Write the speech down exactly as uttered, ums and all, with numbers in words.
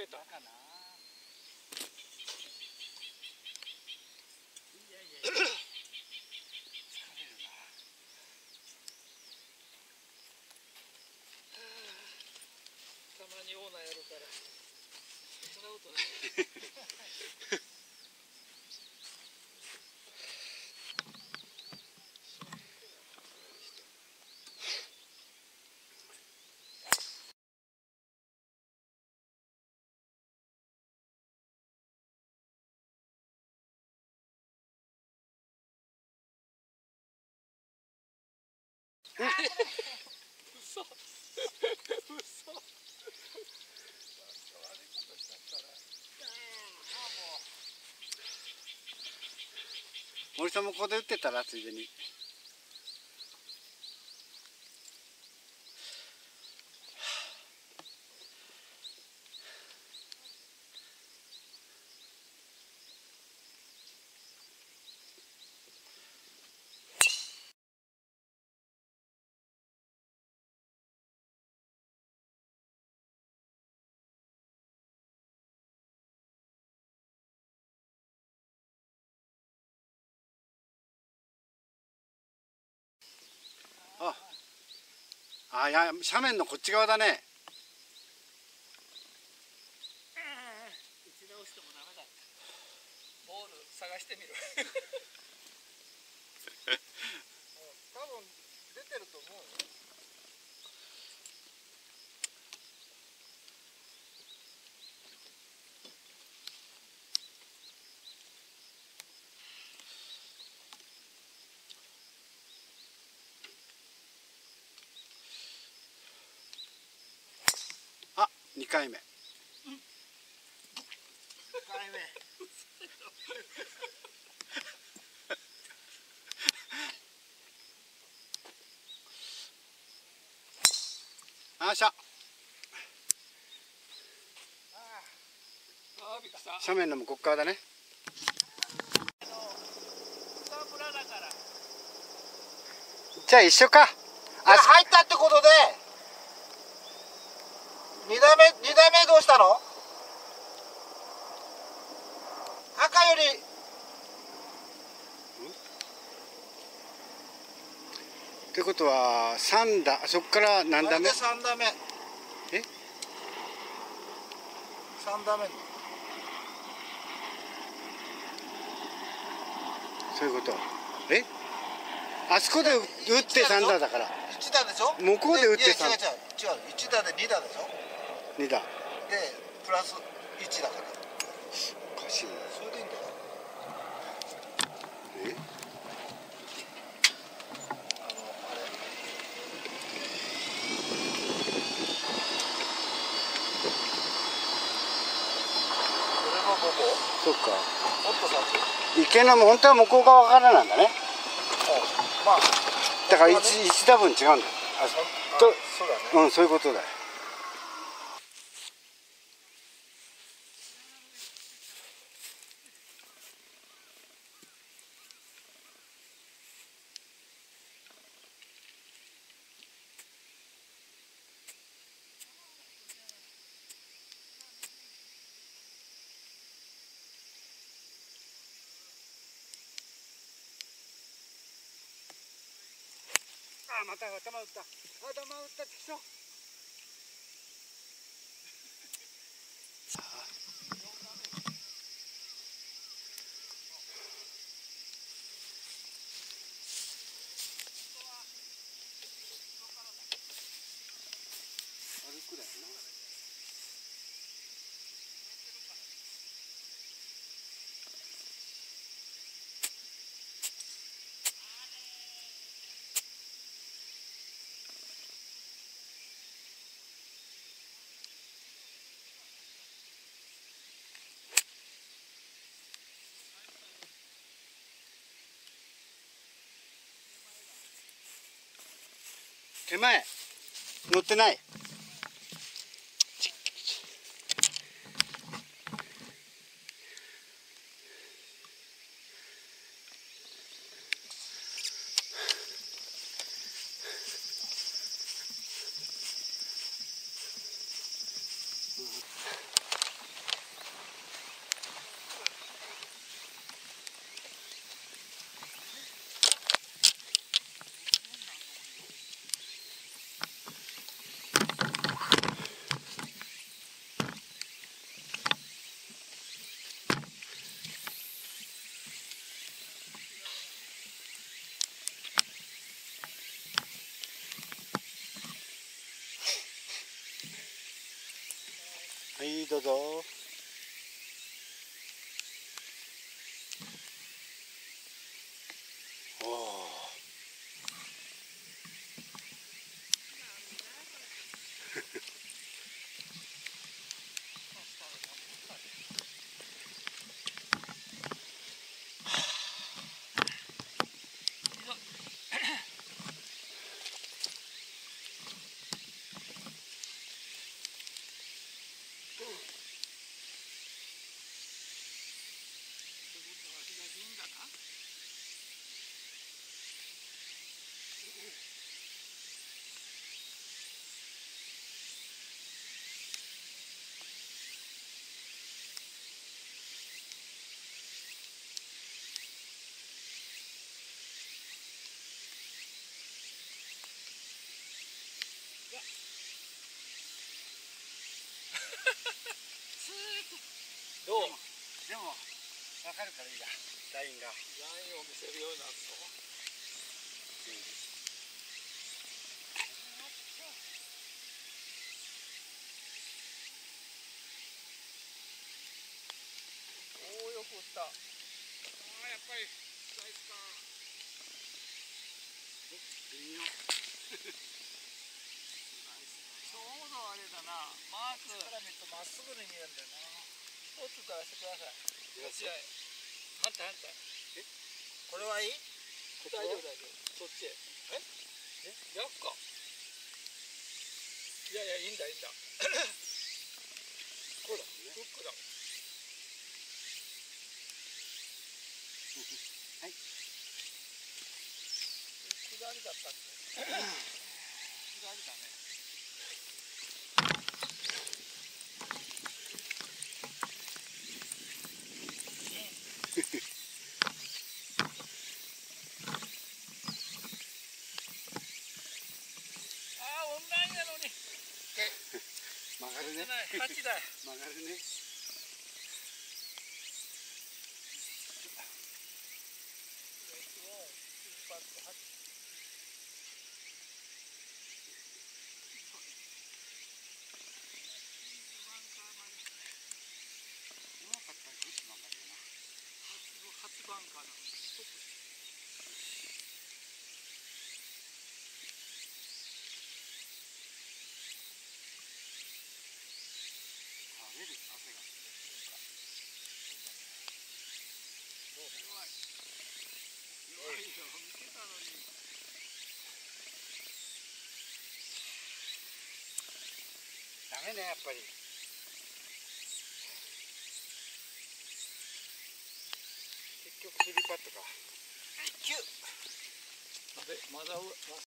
えたかな。いやいやいや。疲れるな。たまにオーナーやるから。そんなことない。嘘。嘘。 森さんもここで打ってたらついでに。ああ、いや斜面のこっち側だね。 打ち直してもダメだ。ボール探してみる。多分出てると思うよ。 あ、にかいめ。 にかいめ。 あーしゃ。斜面の向こう側だね。じゃあ一緒か。 あ、入ったってことで。二打目、二打目どうしたの？赤より。 ってことは三打、そこから何打目？ 三打目。 え？ 三打目。 そういうこと。え？あそこで打って三打だから。 一打でしょ？ 向こうで打って三。 違う違う違う。一打で二打でしょ？ 二打。でプラス一だから。 おかしいな。 それでいいんだよ。 え？ あのあれ。これもここ？ そっか。 もっと先。 池の本当は向こう側からなんだね。 まあ。 だから一一打分違うんだよ。あと、そうだね。 うん、そういうことだよ。あ、また頭打った。頭打ったってきそう。歩くだよな。手前乗ってない。 どうぞ。おお。 どう？ でも分かるからいいや。ラインが。 ラインを見せるようになると。おお、よく打った。ああ、やっぱりナイスか。 いいよ。 ちょうどあれだな。マークから見るとまっすぐに見えるんだよな。 一つ出してください。 よし。 反対反対。 これはいい？ 大丈夫大丈夫。そっちへ。え？え？逆か。いやいや、いいんだいいんだ。 こうだもんね。 フックだもん。 はい。 下りだったっけ？下りだね。ああ、オンラインなのに。 曲がるね。 八だよ。 曲がるね。 八番かな。 出る汗が。 弱い。弱いよ。見てたのに。 ダメね、やっぱり。結局スリーパットか。 キュッ。 あれ、まだ